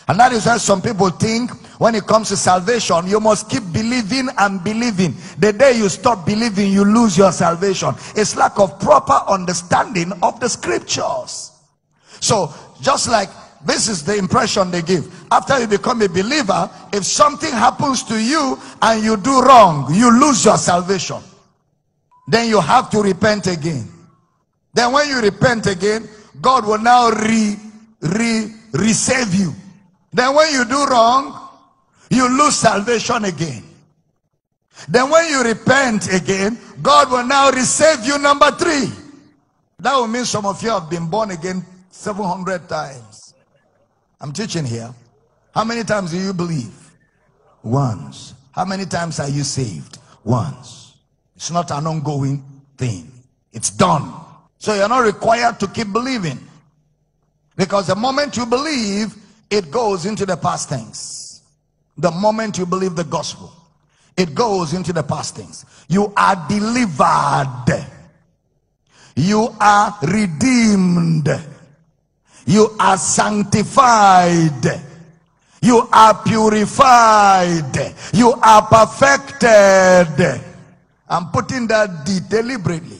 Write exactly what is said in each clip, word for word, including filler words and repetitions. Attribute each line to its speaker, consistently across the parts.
Speaker 1: And that is why some people think when it comes to salvation, you must keep believing and believing. The day you stop believing, you lose your salvation. It's lack of proper understanding of the scriptures. So just like this is the impression they give. After you become a believer, if something happens to you and you do wrong, you lose your salvation. Then you have to repent again. Then when you repent again, God will now re, re, re-save you. Then when you do wrong, you lose salvation again. Then when you repent again, God will now re-save you number three. That will mean some of you have been born again seven hundred times. I'm teaching here. How many times do you believe? Once. How many times are you saved? Once. It's not an ongoing thing. It's done. So you're not required to keep believing. Because the moment you believe, it goes into the past tense. The moment you believe the gospel, it goes into the past tense. You are delivered. You are redeemed. You are sanctified. You are purified. You are perfected. I'm putting that D deliberately.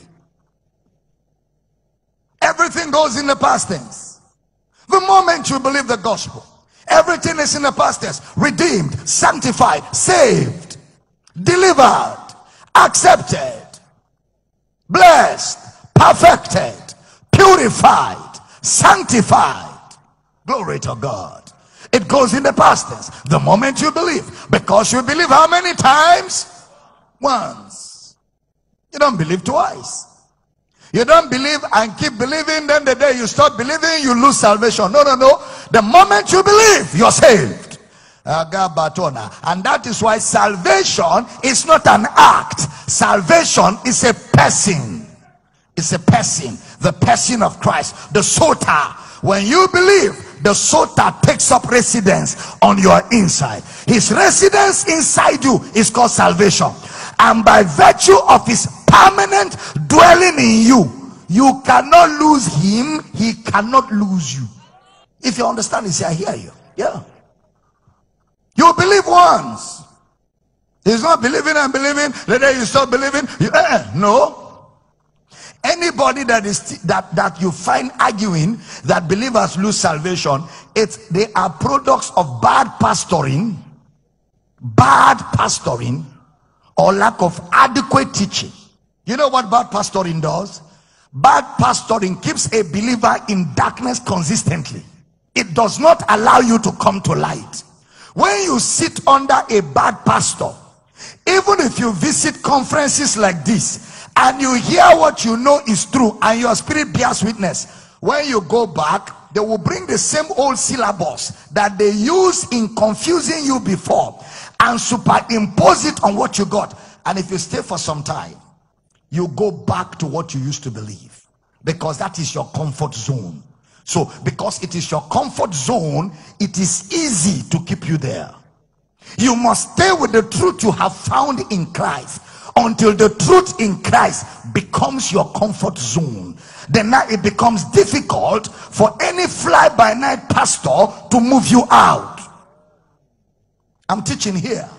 Speaker 1: Everything goes in the past tense. The moment you believe the gospel, everything is in the past tense. Redeemed, sanctified, saved, delivered, accepted, blessed, perfected, purified, sanctified. Glory to God. It goes in the past tense. The moment you believe. Because you believe how many times? Once. You don't believe twice. You don't believe and keep believing, then the day you stop believing, you lose salvation. No, no, no. The moment you believe, you're saved. And that is why salvation is not an act. Salvation is a person. It's a person. The person of Christ. The Sota. When you believe, the Sota takes up residence on your inside. His residence inside you is called salvation. And by virtue of his permanent dwelling in you, you cannot lose him. He cannot lose you. If you understand this, I hear you. Yeah. You believe once. He's not believing and believing. The day you stop believing, you, eh, no. Anybody that is that that you find arguing that believers lose salvation, it's they are products of bad pastoring, bad pastoring, or lack of adequate teaching. You know what bad pastoring does? Bad pastoring keeps a believer in darkness consistently. It does not allow you to come to light. When you sit under a bad pastor, even if you visit conferences like this and you hear what you know is true and your spirit bears witness, when you go back, they will bring the same old syllabus that they used in confusing you before and superimpose it on what you got. And if you stay for some time, you go back to what you used to believe, because that is your comfort zone. So because it is your comfort zone, it is easy to keep you there. You must stay with the truth you have found in Christ until the truth in Christ becomes your comfort zone. Then now it becomes difficult for any fly-by-night pastor to move you out. I'm teaching here.